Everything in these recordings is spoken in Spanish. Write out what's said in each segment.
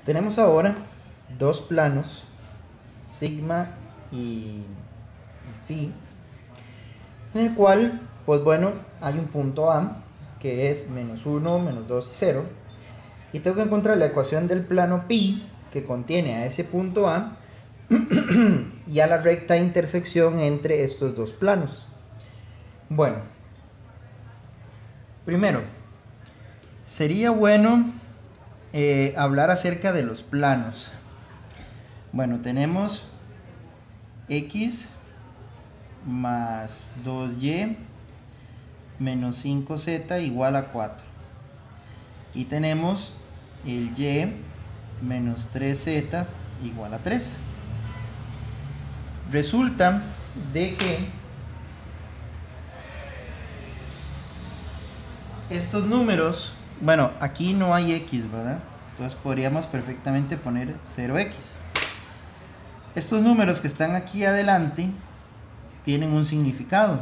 Tenemos ahora dos planos, sigma y phi, en el cual, pues bueno, hay un punto A que es menos 1, menos 2 y 0, y tengo que encontrar la ecuación del plano pi que contiene a ese punto A y a la recta intersección entre estos dos planos. Bueno, primero, sería bueno hablar acerca de los planos. Bueno, tenemos x más 2y menos 5z igual a 4. Y tenemos el y menos 3z igual a 3. Resulta de que estos números, bueno, aquí no hay x, ¿verdad? Entonces podríamos perfectamente poner 0x. Estos números que están aquí adelante tienen un significado.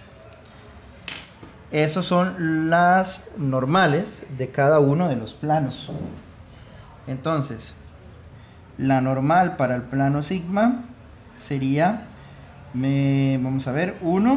Esos son las normales de cada uno de los planos. Entonces, la normal para el plano sigma sería, vamos a ver, 1,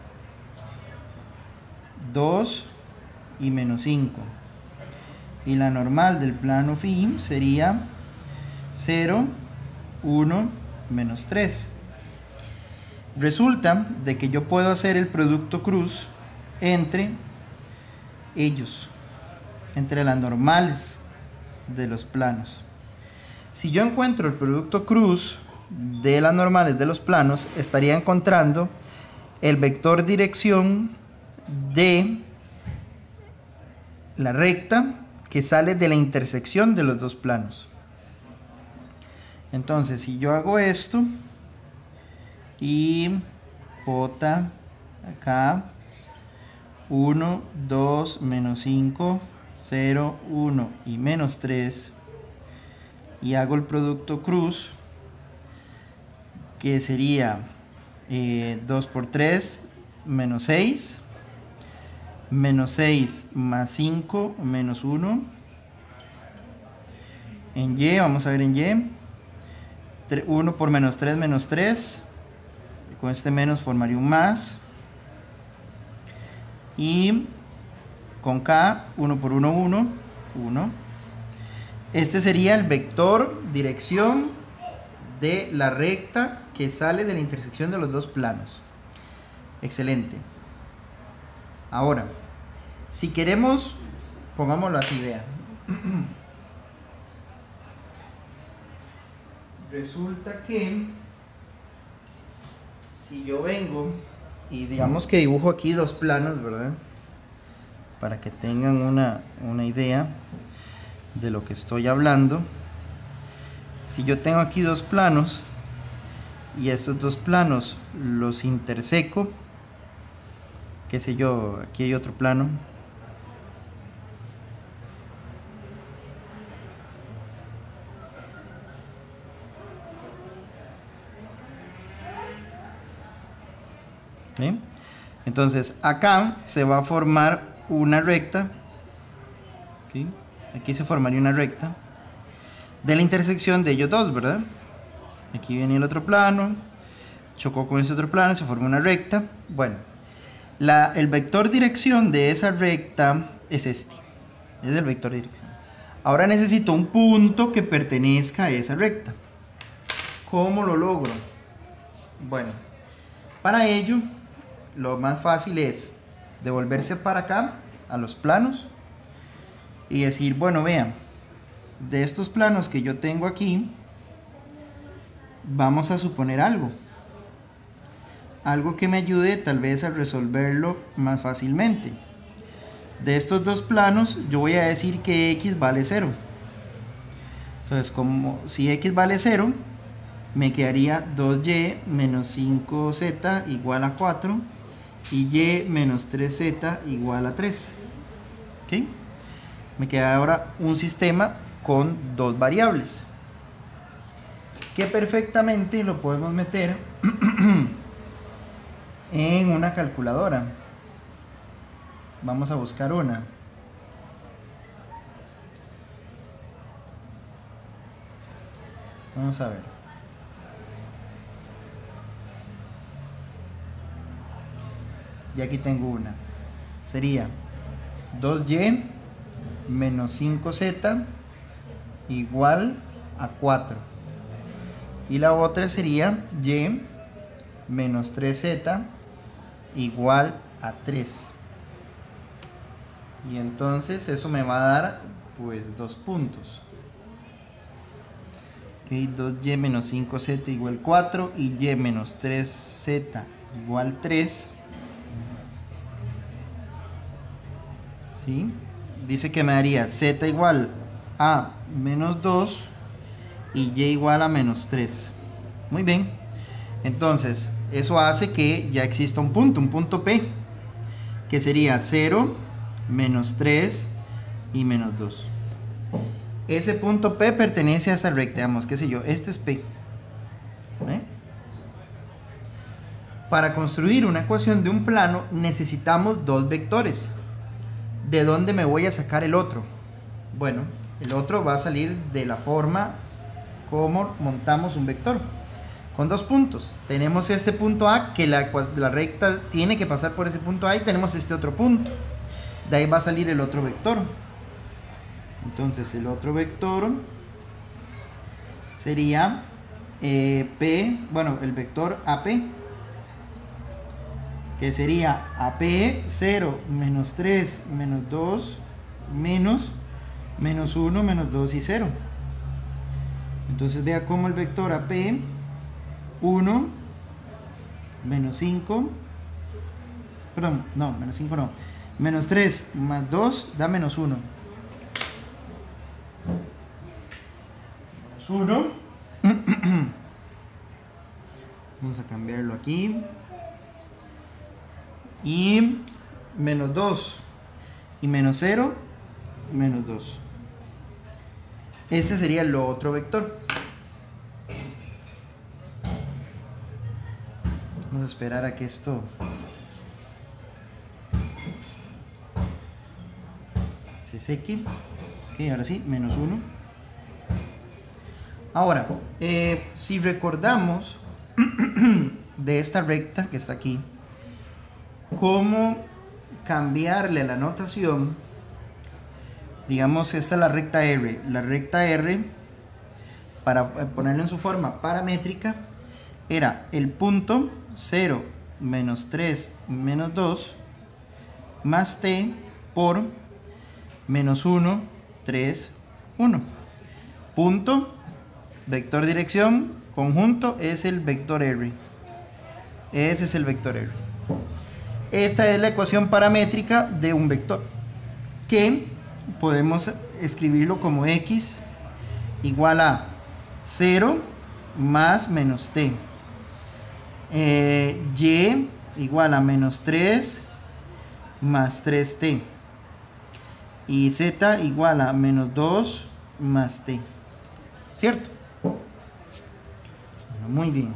2 y menos 5. Y la normal del plano phi sería 0, 1, menos 3. Resulta de que yo puedo hacer el producto cruz entre ellos, entre las normales de los planos. Si yo encuentro el producto cruz de las normales de los planos, estaría encontrando el vector dirección de la recta que sale de la intersección de los dos planos. Entonces, si yo hago esto y j acá 1, 2, menos 5, 0, 1 y menos 3, y hago el producto cruz, que sería 2 por 3, menos 6, menos 6 más 5, menos 1. En y, vamos a ver en y, 1 por menos 3, menos 3, con este menos formaría un más, y con k, 1 por 1, 1, 1. Este sería el vector dirección de la recta que sale de la intersección de los dos planos. Excelente. Ahora, si queremos, pongámoslo así, vean. Resulta que si yo vengo y digamos que dibujo aquí dos planos, ¿verdad? Para que tengan una idea de lo que estoy hablando. Si yo tengo aquí dos planos y esos dos planos los interseco, qué sé yo, aquí hay otro plano, ¿sí? Entonces acá se va a formar una recta, ¿sí? Aquí se formaría una recta de la intersección de ellos dos, ¿verdad? Aquí viene el otro plano, chocó con ese otro plano, se forma una recta. Bueno, el vector dirección de esa recta es este. Es el vector dirección. Ahora necesito un punto que pertenezca a esa recta. ¿Cómo lo logro? Bueno, para ello, lo más fácil es devolverse para acá, a los planos, y decir, bueno, vean, de estos planos que yo tengo aquí, vamos a suponer algo que me ayude tal vez a resolverlo más fácilmente. De estos dos planos yo voy a decir que x vale 0. Entonces, como si x vale 0, me quedaría 2y menos 5z igual a 4 y y menos 3z igual a 3. ¿Ok? Me queda ahora un sistema con dos variables que perfectamente lo podemos meter en una calculadora. Vamos a buscar una. Vamos a ver. Y aquí tengo una. Sería 2y menos 5z igual a 4. Y la otra sería y menos 3z igual a 3. Y entonces eso me va a dar pues 2 puntos. Okay, 2y menos 5z igual 4 y y menos 3z igual 3. ¿Sí? Dice que me daría z igual a menos 2 y y igual a menos 3. Muy bien. Entonces, eso hace que ya exista un punto P, que sería 0, menos 3 y menos 2. Ese punto P pertenece a esta recta, digamos, qué sé yo, este es P. Para construir una ecuación de un plano necesitamos dos vectores. ¿De dónde me voy a sacar el otro? Bueno, el otro va a salir de la forma como montamos un vector. Con dos puntos. Tenemos este punto A, que la recta tiene que pasar por ese punto A, y tenemos este otro punto. De ahí va a salir el otro vector. Entonces el otro vector sería P, bueno, el vector AP, que sería AP 0, menos 3, menos 2, menos 1, menos 2 y 0. Entonces vea cómo el vector AP 1, menos 5, perdón, no, menos 5 no, menos 3 más 2 da menos 1. Menos 1. Vamos a cambiarlo aquí. Y menos 2 y menos 0, menos 2. Este sería el otro vector. Vamos a esperar a que esto se seque. Ok, ahora sí, menos 1. Ahora, si recordamos de esta recta que está aquí, cómo cambiarle la notación. Digamos, esta es la recta R. La recta R, para ponerlo en su forma paramétrica, era el punto 0, menos 3, menos 2, más t por menos 1, 3, 1. Punto, vector dirección, conjunto es el vector R. Ese es el vector R. Esta es la ecuación paramétrica de un vector, que podemos escribirlo como x igual a 0 más menos t, y igual a menos 3 más 3t, y z igual a menos 2 más t. ¿Cierto? Bueno, muy bien.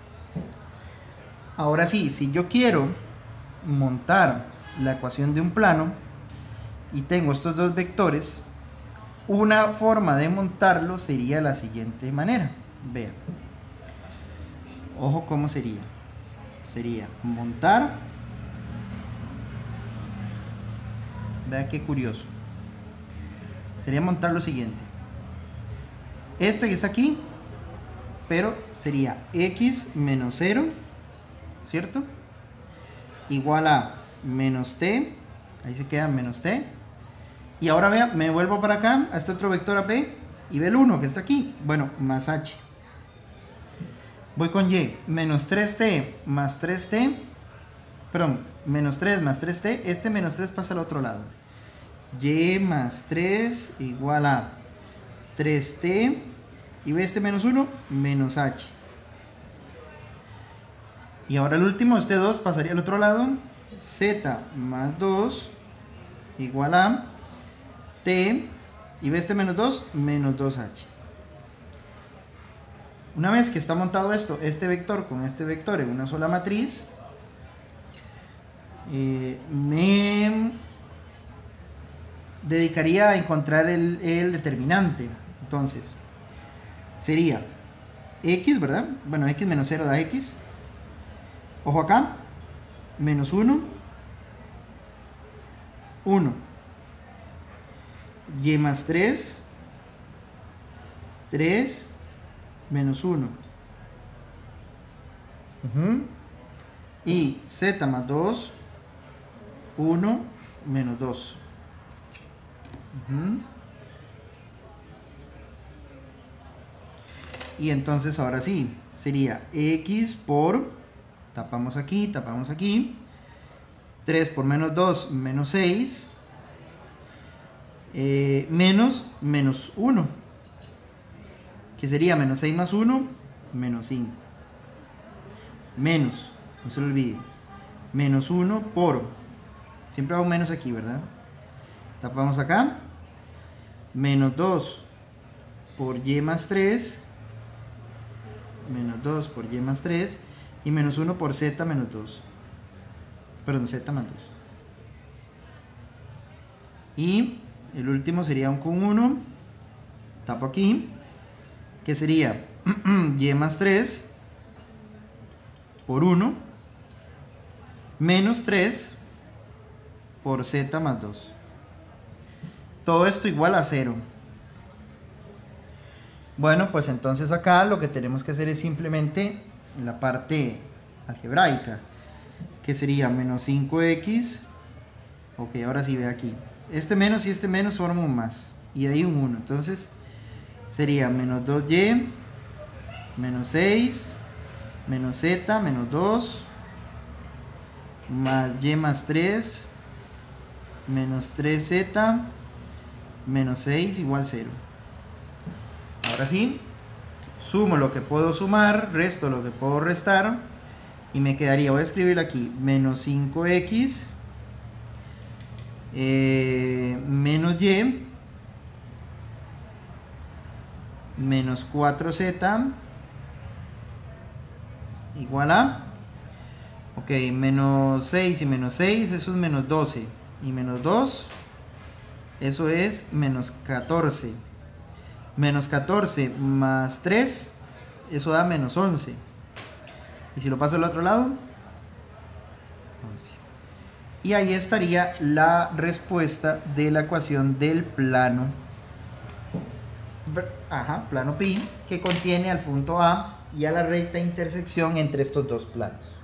Ahora sí, si yo quiero montar la ecuación de un plano y tengo estos dos vectores, una forma de montarlo sería la siguiente manera. Vean, ojo cómo sería. Sería montar, vean qué curioso, sería montar lo siguiente. Este que está aquí, pero sería x menos 0, ¿cierto? Igual a menos t, ahí se queda menos t. Y ahora vea, me vuelvo para acá, a este otro vector AP, y ve el 1 que está aquí, bueno, más h. Voy con y, menos 3t más 3t, perdón, menos 3 más 3t, este menos 3 pasa al otro lado. Y más 3 igual a 3t, y ve este menos 1, menos h. Y ahora el último, este 2 pasaría al otro lado, z más 2 igual a t, y ve este menos 2, menos 2h. Una vez que está montado esto, este vector con este vector en una sola matriz, me dedicaría a encontrar el determinante. Entonces, sería x, ¿verdad? Bueno, x menos 0 da x. Ojo acá. Menos 1. 1. Y más 3. 3 menos 1. Y z más 2. 1 menos 2. Y entonces ahora sí, sería x por, tapamos aquí, 3 por menos 2, menos 6, menos 1, que sería menos 6 más 1, menos 5. Menos, no se lo olvide, menos 1 por, siempre hago menos aquí, ¿verdad? Tapamos acá, menos 2 por y más 3, menos 2 por y más 3, y menos 1 por z menos 2, perdón, z más 2. Y el último sería un con 1, tapo aquí, que sería y más 3 por 1, menos 3 por z más 2. Todo esto igual a 0. Bueno, pues entonces acá lo que tenemos que hacer es simplemente la parte algebraica, que sería menos 5x. Ok, ahora sí, ve aquí. Este menos y este menos forman un más. Y ahí un 1. Entonces sería menos 2y, menos 6, menos z, menos 2, más y más 3, menos 3z, menos 6 igual 0. Ahora sí, sumo lo que puedo sumar, resto lo que puedo restar, y me quedaría, voy a escribir aquí, menos 5x, menos y, menos 4z, igual a, ok, menos 6 y menos 6, eso es menos 12, y menos 2, eso es menos 14. Menos 14 más 3, eso da menos 11. Y si lo paso al otro lado, 11. Y ahí estaría la respuesta de la ecuación del plano, plano pi, que contiene al punto A y a la recta intersección entre estos dos planos.